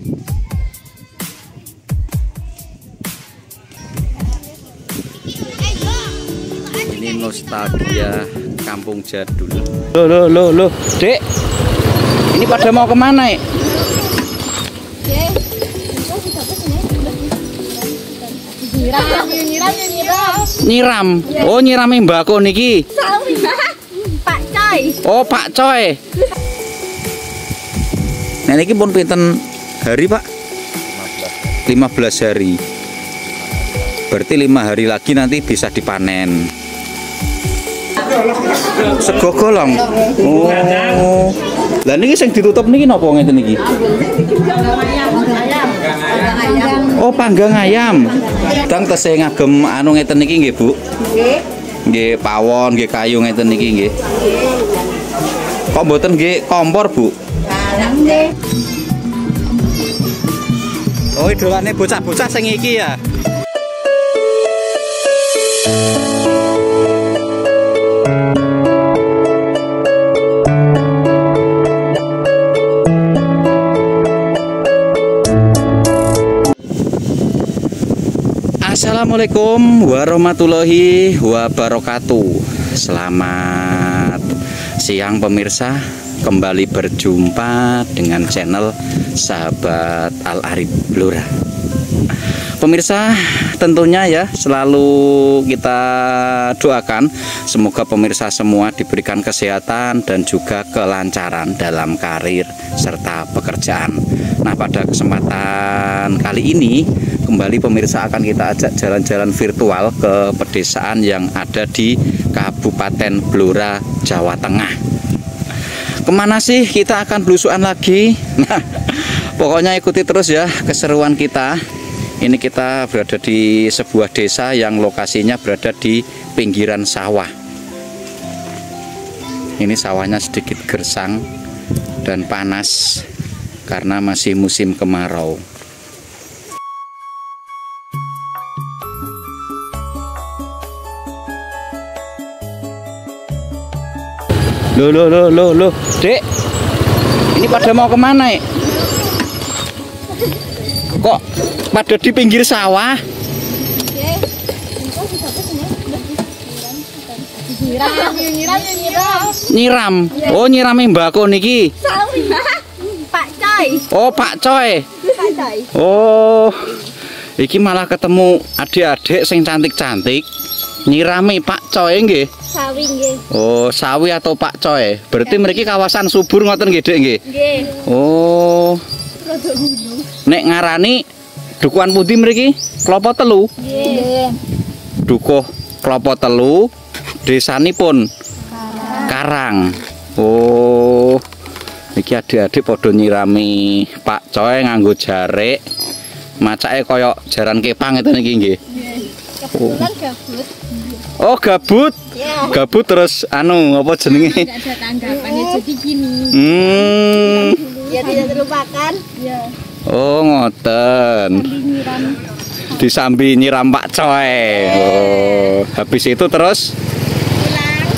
Ini nostalgia kampung jadul. Loh, Dek. Ini pada mau kemana ya? Nyiram. Oh, nyirami mbako niki. Pak Coy. Oh, Pak Coy. Nah, niki pun pinten hari, Pak? 15 hari. Berarti 5 hari lagi nanti bisa dipanen. Sego golong. Oh. Lah niki sing ditutup niki napa ngeten niki? Oh, panggang ayam. Dang tesih ngagem anu ngeten niki nggih, Bu? Nggih. Nggih, pawon, nggih kayu ngeten niki nggih. Kok mboten nggih kompor, Bu? Nggih. Oh, idolane bocah-bocah sing iki ya. Assalamualaikum warahmatullahi wabarakatuh. Selamat siang pemirsa, kembali berjumpa dengan channel Sahabat Al Arif Blora. Pemirsa, tentunya ya selalu kita doakan semoga pemirsa semua diberikan kesehatan dan juga kelancaran dalam karir serta pekerjaan. Nah, pada kesempatan kali ini kembali pemirsa akan kita ajak jalan-jalan virtual ke pedesaan yang ada di Kabupaten Blora, Jawa Tengah. Kemana sih kita akan belusukan lagi? Nah, pokoknya ikuti terus ya keseruan kita. Ini kita berada di sebuah desa yang lokasinya berada di pinggiran sawah. Ini sawahnya sedikit gersang dan panas karena masih musim kemarau. Loh, Dek. Ini pada mau kemana ya? Kok pada di pinggir sawah? Nyiram. Oh, nyirami mbako niki. Pak Coy. Oh, Pak Coy. Pak Coy. Oh, iki malah ketemu adik-adik sing cantik-cantik. Nyirami Pak Coy nggih. Sawi nggih. Oh, sawi atau Pak Coy. Berarti mriki kawasan subur ngoten nggih, Dek nggih? Nggih. Oh. Nek ngarani dukuhan pundi mriki? Klopo Telu. Nggih. Dukuh Klopo Telu, desanipun Karang. Oh. Iki adik-adik padha nyirami Pak Coy nganggo jarik. Macake kaya jaran kepang ngeten iki nggih. Kebetulan gabut. Oh, gabut. Ya. Gabut terus anu apa jenenge? Tidak ada tanggapannya jadi gini. Ya tidak terlupakan. Ya. Oh, ngoten. Disambi nyiram Pak Coy. Oh, habis itu terus Pulang.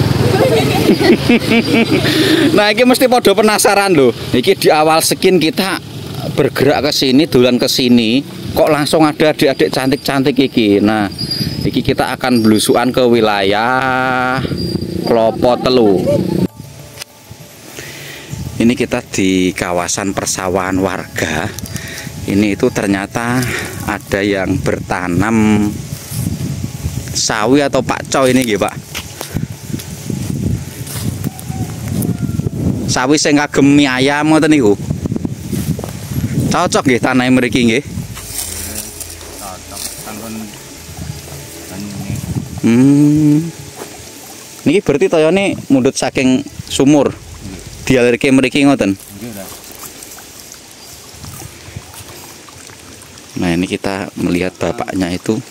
nah, ini mesti pada penasaran loh. Iki di awal skin kita bergerak ke sini, dolan ke sini, kok langsung ada adik-adik cantik-cantik iki. Nah, iki kita akan belusukan ke wilayah Klopo Telu. Ini kita di kawasan persawahan warga. Ini itu ternyata ada yang bertanam sawi atau pakcoy ini nggih, Pak. Sawi sing kagem mie ayam ngoten niku. Cocok nggih tanah mriki nggih. Niki berarti toyone mundut saking sumur. Dialirke mriki ngoten. Nah, ini kita melihat bapaknya itu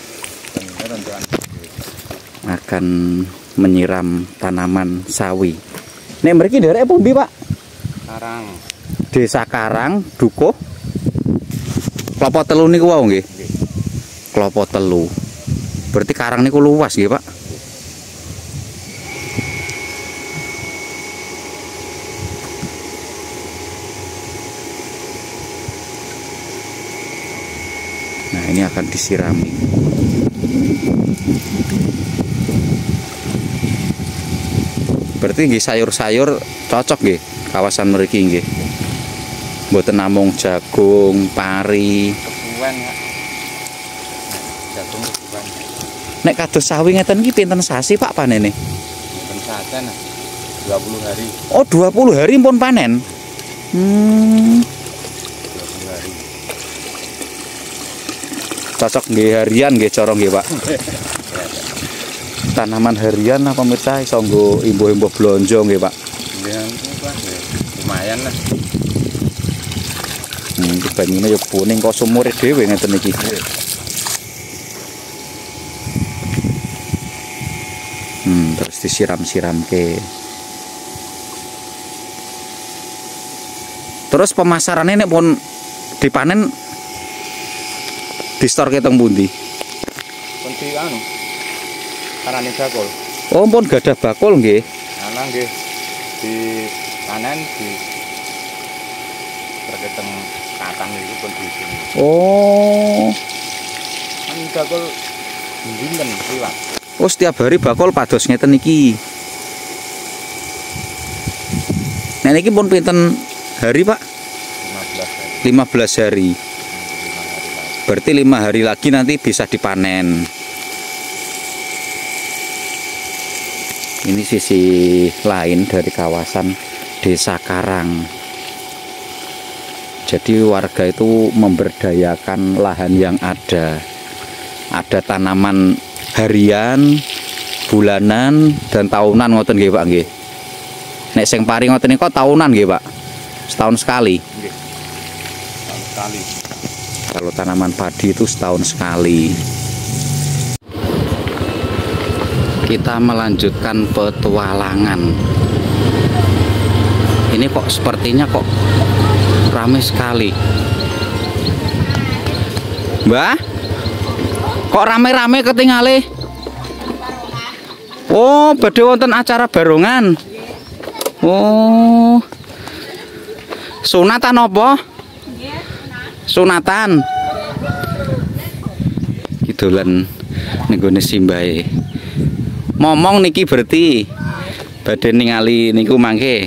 akan menyiram tanaman sawi. Nek mriki derek pundi, Pak? Karang. Desa Karang, Dukuh Klopo Telu niku wau nggih. Klopo Telu. Berarti Karang niku luas nggih, Pak. Nah, ini akan disirami. Berarti nggih sayur-sayur cocok nggih kawasan mriki nggih. Mboten namung jagung, pari. Kebuan ya. Jagung kebuan. Nek kados sawi ngeten iki pinten sasi Pak panene? Mboten saten 20 hari. Oh, 20 hari pun panen. 20 hari. Cocok nggih harian nggih cara nggih Pak. Tanaman harian apa pemirsa iso nggo imbuh-imbuh blonjo nggih Pak. Lumayan lah. Banyune ya kuning kok sumure dhewe ngeten iki. Terus disiram-siramke. Terus pemasarannya nek pun dipanen distorke teng pundi? Pun di anu. Karane bakul. Oh, pun gadah bakul nggih. Ana nggih dipanen di terketeng katan itu pun di sini. Oh. Kan bakul dinten liwat. Oh, setiap hari bakul pados ngeten iki. Nah, niki pun pinten hari, Pak? 15 hari. 15 hari. 5 hari lagi. Berarti 5 hari lagi nanti bisa dipanen. Ini sisi lain dari kawasan Desa Karang. Jadi warga itu memberdayakan lahan yang ada. Ada tanaman harian, bulanan, dan tahunan ngoten nggih Pak nggih. Nek sing pari ngoten niku tahunan nggih Pak. Setahun sekali. Nggih. Setahun sekali. Kalau tanaman padi itu setahun sekali. Kita melanjutkan petualangan. Ini kok sepertinya kok ramai sekali. Mbah, kok rame-rame ketingale? Oh, badhe wonten acara barongan. Oh, sunatan apa? Sunatan. Kidolan nenggone simbahe. Momong niki berarti badhe ningali niku mangke.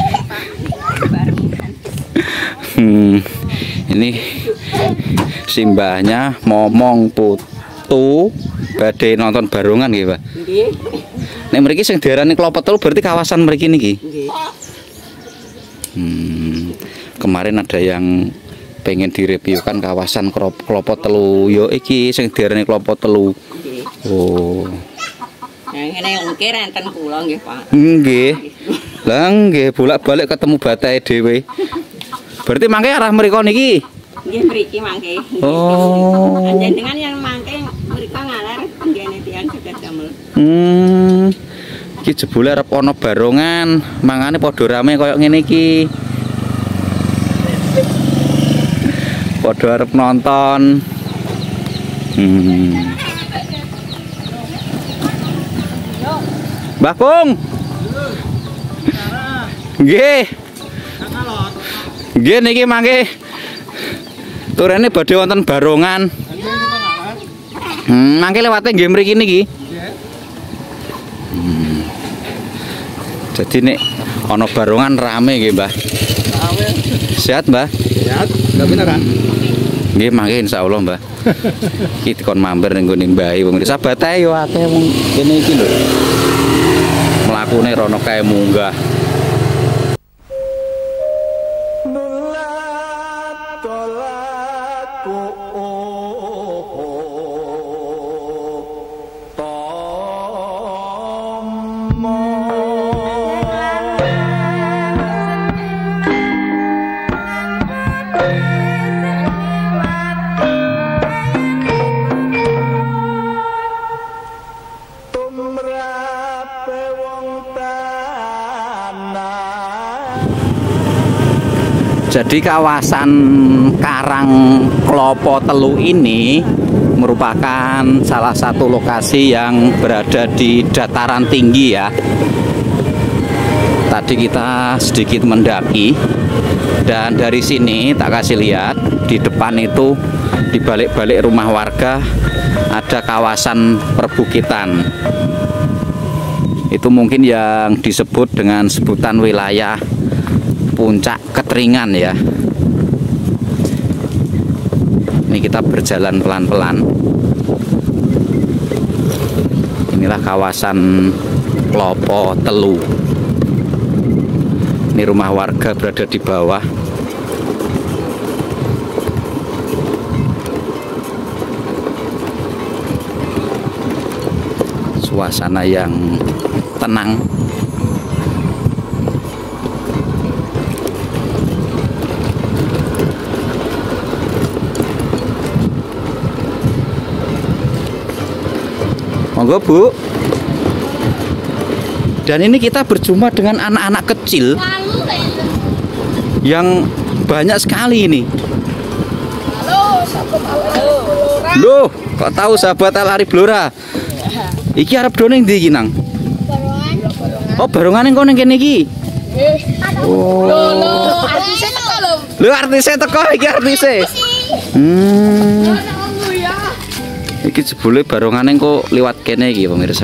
Ini simbahnya momong putu badhe nonton barongan nggih, Pak. Nggih. Nek mriki sing diarani Klopo Telu berarti kawasan mriki niki. Nggih. Kemarin ada yang pengen direviewkan kawasan Klopo Telu. Yo iki sing diarani Klopo Telu. Oh. Nah, ngene ngkir enten kula nggih, Pak. Nggih. Lah nggih bolak-balik ketemu batahe dhewe. Berarti mangke arah mriko niki. Nggih mriki mangke. Oh. Panjenengan yang mangke mriko ngaler nggene tiyang Jagat Damel. Iki jebule arep ana barongan, mangane padha rame koyo ngene iki. Padha arep nonton. Mbah Kung. Nggih. Nggih niki mangke turene badhe wonten barongan. Mangke lewate nggih mriki niki. Jadi nek ana barongan rame nggih, Mbah. Sehat, Mbah? Sehat, enggak pinter kan? Nggih, mangke insyaallah, Mbah. Iki dikon mampir ning gone mbahe wong sabate yo akeh wong kene iki lho. Mlakune rono kae munggah. Jadi kawasan Karang Klopo Telu ini merupakan salah satu lokasi yang berada di dataran tinggi ya. Tadi kita sedikit mendaki dan dari sini tak kasih lihat di depan itu Di balik-balik rumah warga ada kawasan perbukitan. Itu mungkin yang disebut dengan sebutan wilayah Puncak Keteringan ya. Ini kita berjalan pelan-pelan. Inilah kawasan Klopo Telu. Ini rumah warga berada di bawah. Suasana yang tenang. Monggo Bu. Dan ini kita berjumpa dengan anak-anak kecil yang banyak sekali ini. Loh, kok tahu sahabat Alari Blora? Iki arep done ndi iki nang? Oh, barongan ning kono kene iki. Oh. Artise teko lho. Lho artise teko iki artise. Iki jebule barongane kok liwat kene iki pemirsa.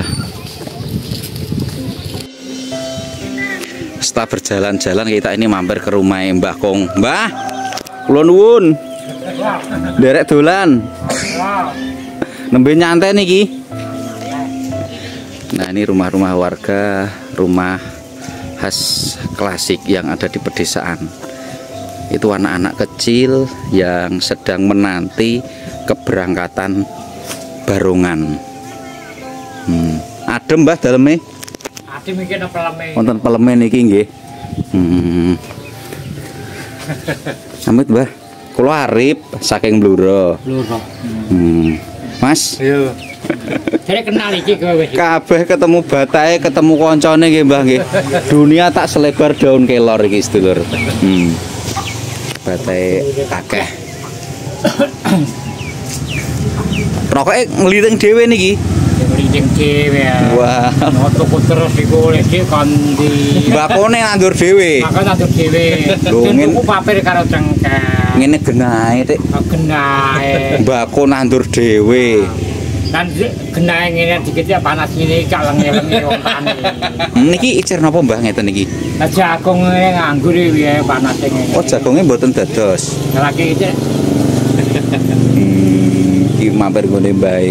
Setelah berjalan-jalan kita ini mampir ke rumah Mbah Kong. Mbah, kula nuwun. Derek dolan. Nembe nyantai niki. Nah, ini rumah-rumah warga, rumah khas klasik yang ada di pedesaan. Itu anak-anak kecil yang sedang menanti keberangkatan barongan. Adem Mbah daleme? Adem iki ana peleme. Wonten peleme niki nggih. Amit Mbah. Kula Arif saking Blora. Blora. Mas. Yo. Saya kenal iki kowe wis. Kabeh ketemu batahe, ketemu koncone nggih Mbah nggih. Dunia tak selebar daun kelor iki sedulur. Batahe akeh. Rokoke ngliting dhewe niki. Ngliting dhewe ya. Wah. Tuku terus iku oleh dhewe kandi. Mbakone nandur dhewe. Maka nandur dhewe. Tuku papir karo cengkeh. Ngene genahe Tik. Genahe. Mbako nandur dhewe. Kan genahe ngene dikit ya panas ngene iki lengi-lengi wong tani. Niki icir napa Mbah ngeten niki? Jagung ngene nganggur iki panas ngene. Oh, jagonge mboten dados. Lagi iki iki mampir nggone mbae.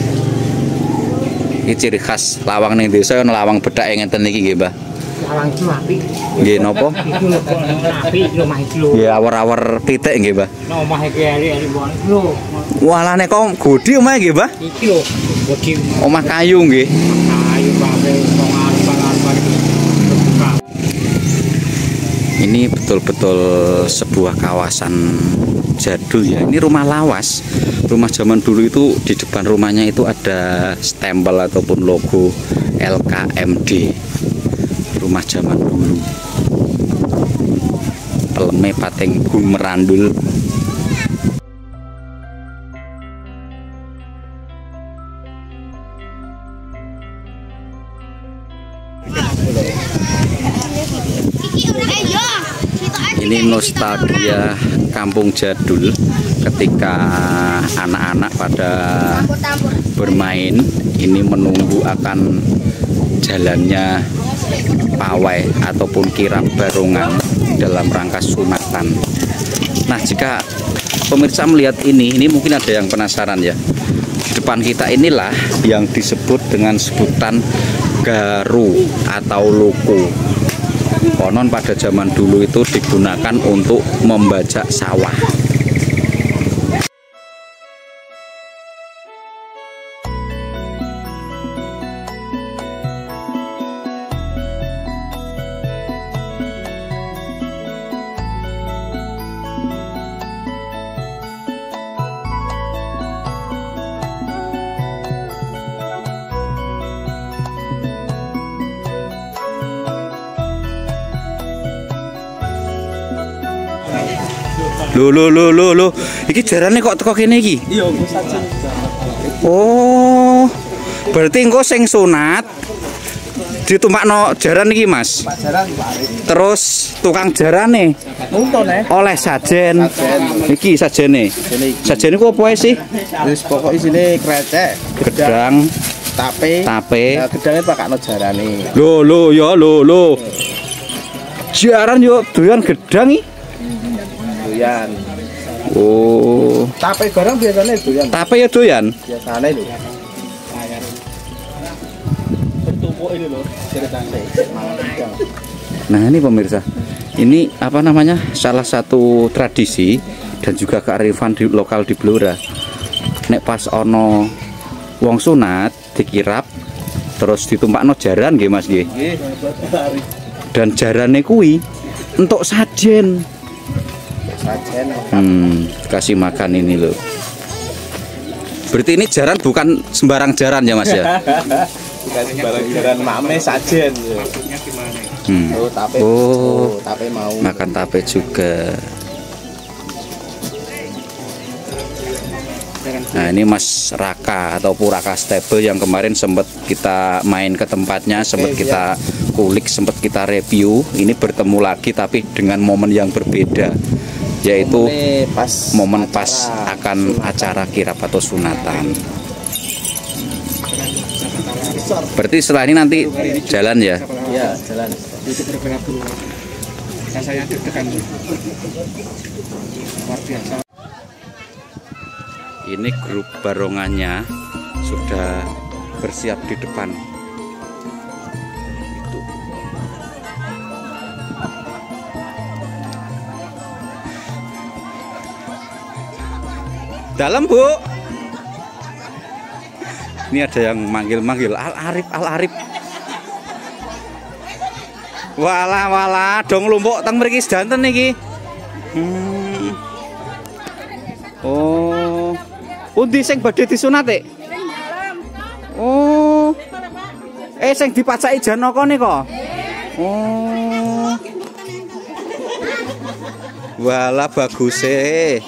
Iki ciri khas lawang ning desa ana lawang bedhake ngeten niki nggih, Mbah. lawang iki apik. Nggih napa? Iku apik iki omah iki lho. Nggih awar-awar titik nggih, Mbah. Nah omah iki ari-ari lho. Walane kok godi omahe nggih, Mbah? Iki lho, godi. Omah kayu nggih. Kayu kabeh wong arep-arep iki. Ini betul-betul sebuah kawasan jadul ya. Ini rumah lawas. Rumah zaman dulu itu di depan rumahnya itu ada stempel ataupun logo LKMD. Rumah zaman dulu. Peleme pating gumerandul. Ini nostalgia kampung jadul ketika anak-anak pada bermain ini menunggu akan jalannya pawai ataupun kirap barongan dalam rangka sunatan. Nah, jika pemirsa melihat ini mungkin ada yang penasaran ya. Di depan kita inilah yang disebut dengan sebutan garu atau loko. Konon pada zaman dulu itu digunakan untuk membajak sawah. Loh. Iki jarane kok teko kene iki? Iya, Oh. Berarti engko sing sunat ditumpakno jaran iki, Mas. Pak Jaran Pak. Terus tukang jarane Nuntun oleh sajen. Iki sajene. Sajene ku apa sih? Wis pokok isine krecek, Gedang, tape. tape. Nah, gedangnya pakakno jarane. Lho ya lho. Jaran yo doyan gedang iki. Doyan. Oh, Tape barang biasanya doyan. tape ya doyan. Biasanya lho. Bertumpuk ini loh, ceritanya. Nah, ini pemirsa. Ini apa namanya? Salah satu tradisi dan juga kearifan lokal di Blora. Nek pas ono wong sunat dikirap terus ditumpakno jaran nggih Mas nggih. Dan jarane kuwi entuk sajen. Sajen. Kasih makan ini loh. Berarti ini jaran bukan sembarang jaran ya Mas ya? Bukan sembarang jaran mame sajen. Oh, tape. Oh, tape mau. makan tape juga. Nah, ini Mas Raka atau Puraka Stable yang kemarin sempat kita main ke tempatnya, sempat kita kulik, sempat kita review. Ini bertemu lagi tapi dengan momen yang berbeda, yaitu momen pas akan acara kirap atau sunatan. Berarti setelah ini nanti jalan ya? Iya, jalan. Itu bergerak dulu. Rasanya deg-degan. Luar biasa. Ini grup barongannya sudah bersiap di depan. Itu. Dalam Bu. Ini ada yang manggil-manggil Al-Arif, Al-Arif. Wala dong lumpuk teng mriki sedanten niki. Oh. Pundi sing badhe disunat e? Oh. Sing dipacaki Janaka nika. Oh. Wala bagus e.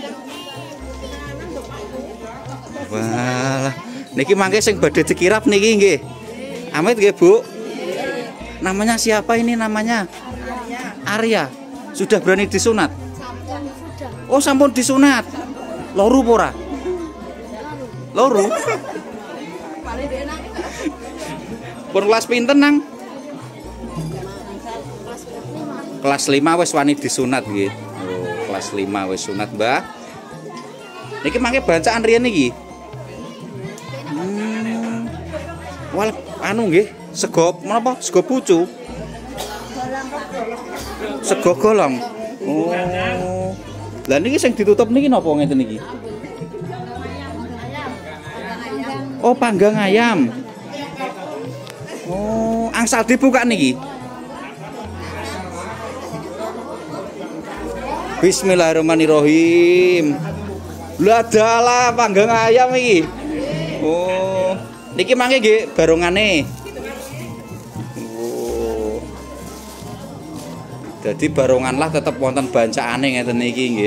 Wala. Niki mangke sing badhe dikirap niki nggih. Amit nggih, Bu. Namanya siapa ini namanya? Arya. Sudah berani disunat? Oh, sampun disunat. Loru pora? Loru? Pun kelas pinten nang? Kelas 5 wis wani disunat nggih. Oh, kelas 5 wis sunat, Mbah. Niki mangke bacaan riyen niki. Wal anu nggih. Sego menapa? Sego pucu. Sego golong. Oh. Lah niki sing ditutup niki napa ngeten niki? Oh, panggang ayam. Oh, angsal dibuka niki. Bismillahirrahmanirrahim. Lah dalah panggang ayam iki. Oh, niki mangke nggih barongane. Jadi barongan lah tetap wonten bancaane ngeten iki nggih.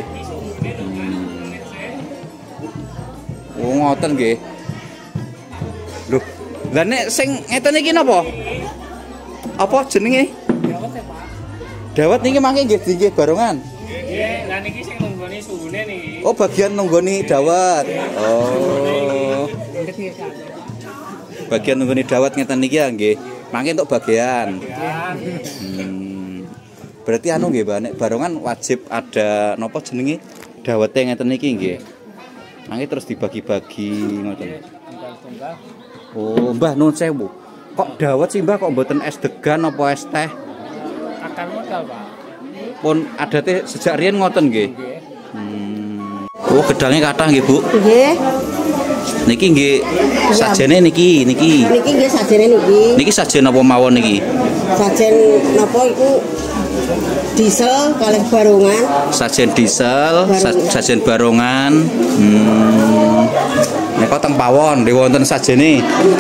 Oh ngoten nggih. Lho, lah nek sing ngeten iki napa? Apa jenenge? Dawet niki mangke nggih nggih barongan. Nggih, lah niki sing nunggoni suhune niki. Oh, bagian nunggoni dawet. Oh. Bagian nunggoni dawet ngeten niki ya nggih. Mangke entuk bagian. Berarti anu nggih, Mbak, nek barongan wajib ada napa jenenge dawete ngeten niki nggih. Mangke terus dibagi-bagi ngoten. Oh, Mbah nuwun sewu. Kok dawet sih, Mbah, kok mboten es degan apa es teh? Akan modal, Pak. Pun adate sejak riyen ngoten nggih. Oh, gedangnya kathah nggih, Bu. Nggih. Niki nggih sajene niki. Niki nggih sajene niki. Niki sajen apa mawon niki? Sajen napa iku diesel kalih barongan. Sajen diesel, sajen barongan. Nek teng pawon nggih wonten sajene.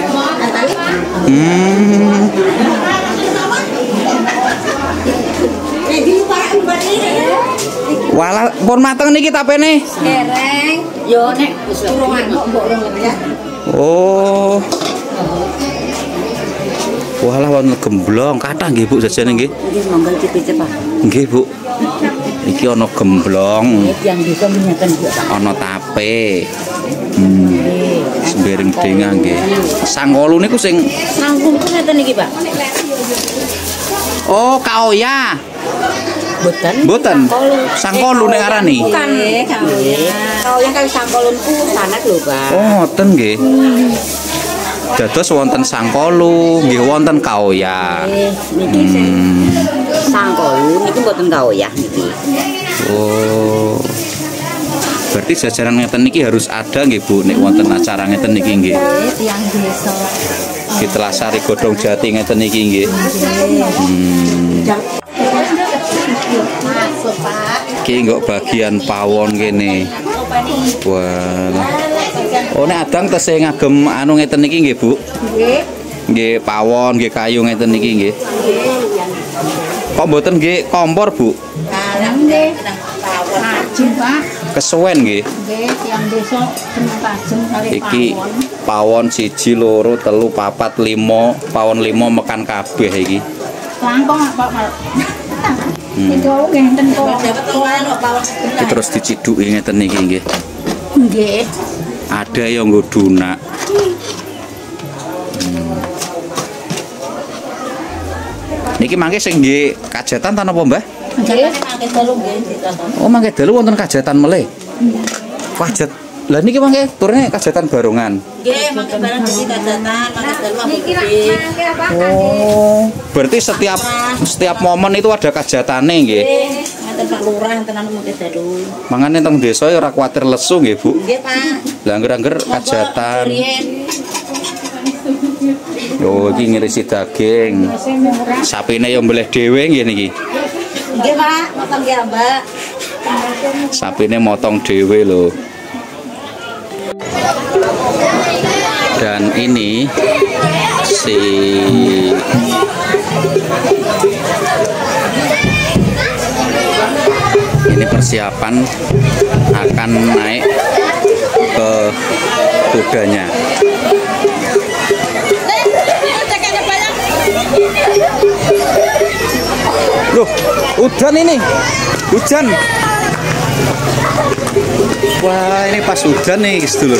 Walah pun mateng niki tapene. Dereng. Yo nek wis turungan kok mbok ya. Oh. Walah wonten gemblong, kathah nggih Bu jajane nggih. Nggih monggo cicip Pak. Nggih Bu. Iki ana gemblong, Yang bisa menyatakan Bu Pak. ana tape. Sembarang denga nggih. Sangkolu niku sing Sangkul ku ngeten iki Pak. oh kaoya. Boten. Mboten. Sangkolu nek arani. Bukan. Kalau yang kali sangkolunku sangat lho Pak. Oh, ngoten nggih. Dados wonten sangkolu, nggih wonten kaoya. Niki sing sangkolu niki mboten kaoyah niki. Oh. Berarti jajanan ngeten niki harus ada nggih Bu nek wonten acara ngeten niki nggih. Tiang desa. Di Telasari Godhong Jati ngeten niki nggih. Masuk Pak. Iki nggo bagian pawon kene. Wah. Oh nek adang tesih ngagem anu ngeten niki nggih Bu. Nggih. Nggih pawon, nggih kayu ngeten niki nggih. Kok mboten nggih kompor Bu? Nggih. Ajeng Pak. Kesuwen nggih. Nggih, tiang desa seneng tajeng kali Iki pawon 1, 2, 3, 4, 5, pawon 5 mekan kabeh iki. Langkong Pak. Itu nggih enten kok. Iki terus diciduki ngeten niki nggih. Nggih. Ada yang nggo dunak. Niki mangke sing nggih kajatan ta napa Mbah? Nggih. Oh mangke dalu wonten kajatan melih. Kajat. Lah niki mangke turune kajatan barongan. Nggih, mangke barang dadi kajatan, mangke dalu Niki mangke apa Oh, berarti setiap momen itu ada kajatane nggih. Enten Pak Lurah, enten anu mangke dalu. Mangane teng desa ya ora kuwatir lesu nggih, Bu. Nggih, Pak. Lah angger-angger kajatan. Oh, iki ngirisi daging. Sapine yo mbeleh dhewe nggih niki. Nggih, Pak. Motong nggih, Mbak. Sapine motong dhewe lho. Dan ini ini persiapan akan naik ke kudanya. Loh, hujan ini. Hujan. Wah, ini pas hujan nih, sedulur.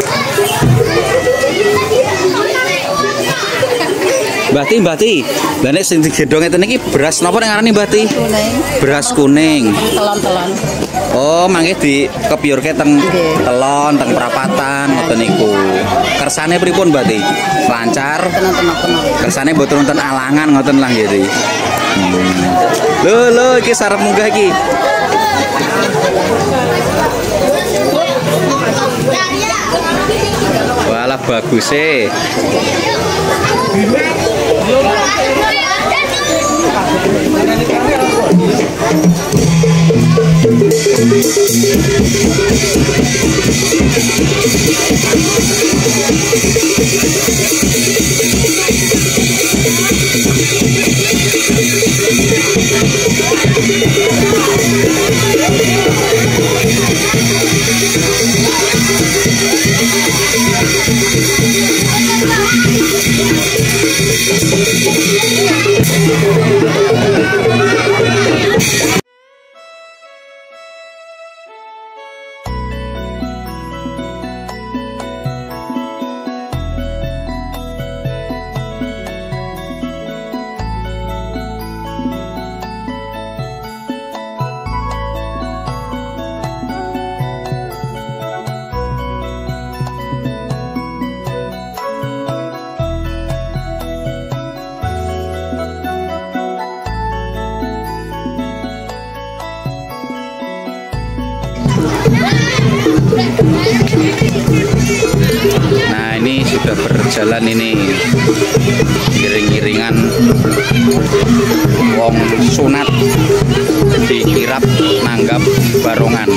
Mbati. Lah nek sing digendhong ngeten iki beras napa nek ngarani Mbati? Beras kuning. Telon-telon. Oh, mangke dikepiurke teng telon, teng perapatan ngoten niku. Kersane pripun Mbati? Lancar. Kersane mboten wonten alangan ngoten lah nggih. Lho iki sarep munggah iki. Walah bagus e. Nah ini sudah berjalan ini iring-iringan wong sunat dikirap nanggap barongan.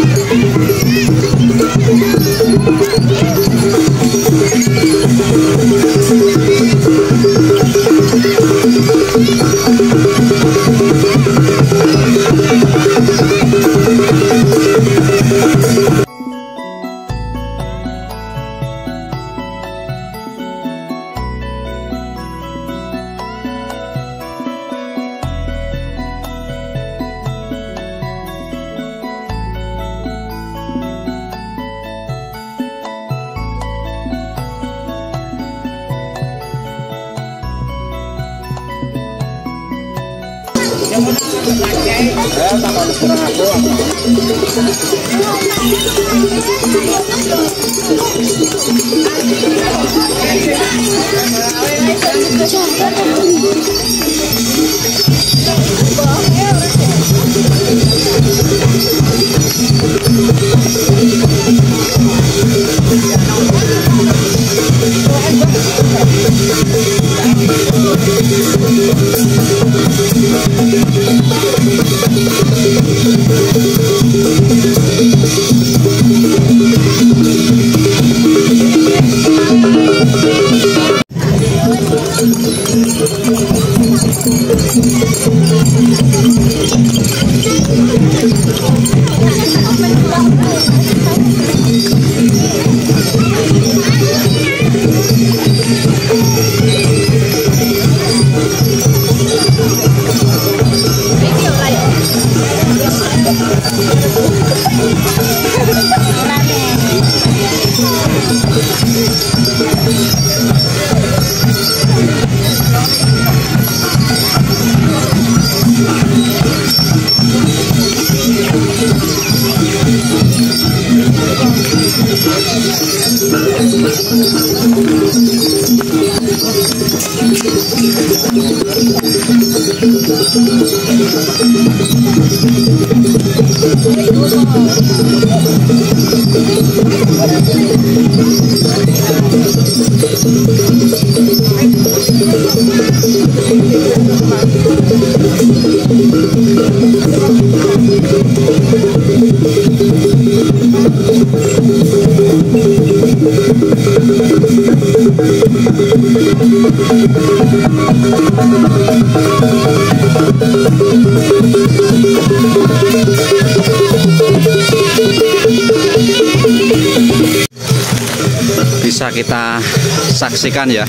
Bisa kita saksikan ya,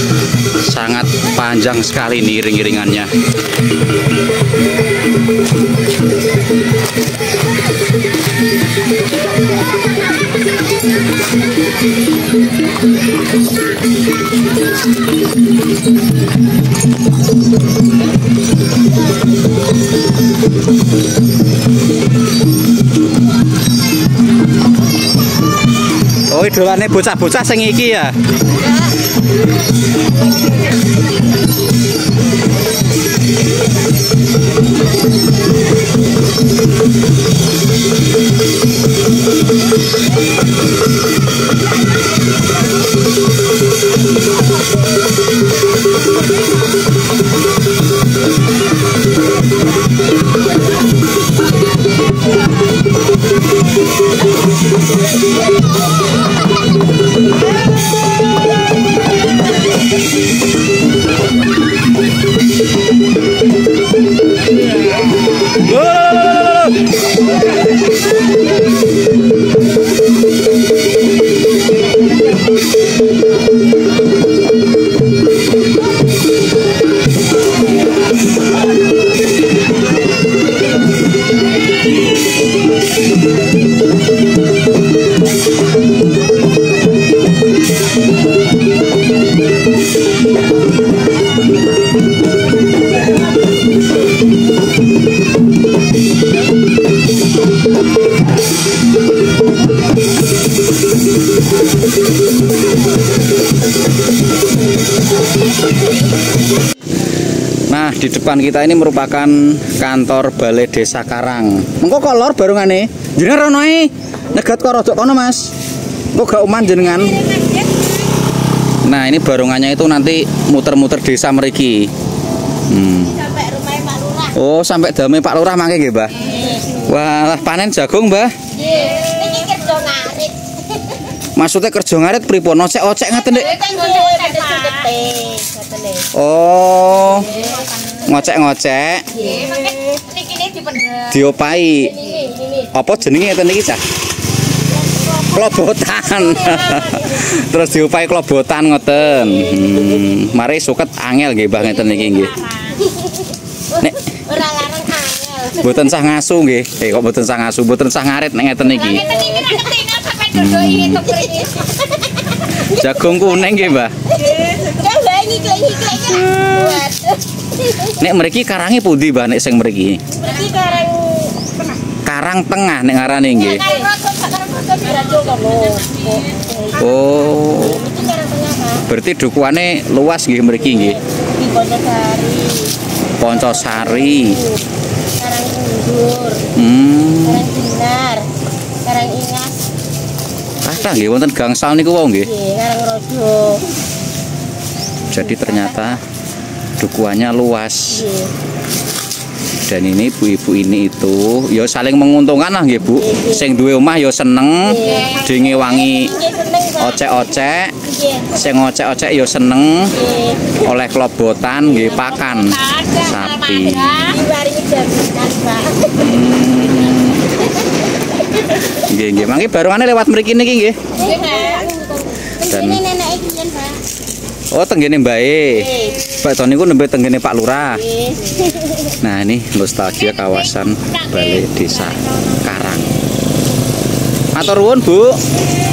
sangat panjang sekali nih iring-iringannya. Oh, idolane bocah-bocah sing iki ya. Nah, di depan kita ini merupakan kantor Balai Desa Karang. Engko kok lor barungane? Jenengan rono ae. Negat kok rodok kono, Mas. Kok gak uman jenengan? Nah, ini barungannya itu nanti muter-muter desa mriki. Sampai rumah Pak Lurah. Oh, sampai dame Pak Lurah mangke nggih, Mbah? Wah, panen jagung, Mbah? Nggih, niki kerja ngarit. Maksudnya kerja ngarit pripun? Ocek-ocek ngaten, Dik? Oh. Ngocek-ngocek. Nggih, niki dipendhet. Diopai. Apa jenenge ngeten iki, Cah? Klobotan. Terus diopai klobotan ngoten. Mari suket angel nggih, Mbah ngeten iki nggih. Nek Ora larang angel. mboten sah ngasu nggih. Kok mboten sah ngasu, mboten sah ngarit nek ngeten iki. Ngeten iki nek ketingal sampai dodoki tuker iki. Jagung kuning nggih, Mbah. Ya Mbak nyiklik-nyiklik buat. Nek mriki karange pundi, Mbah, nek sing mriki? Mriki karang Karang Tengah nek ngarane nggih. Oh. Berarti dukuhane luas nggih mriki nggih. Di Poncosari. Karang Undur. Karang Binar. Karang Ingas. Kathah nggih wonten gangsal niku wau nggih. Nggih, Karang Rojo. Jadi ternyata dukuhannya luas. Nggih. Dan ini ibu-ibu ini itu ya saling menguntungkan lah nggih Bu. Sing duwe omah ya seneng, dinge wangi ocek-ocek. Sing ocek-ocek ya seneng oleh klobotan nggih pakan sapi. Nggih nggih, mangke barungane lewat mriki niki nggih. Dan oh tenggene Mbae. Pak Tony ku nembe tenggene Pak Lurah. Nah, ini nostalgia kawasan balik desa Karang. Matur nuwun, Bu.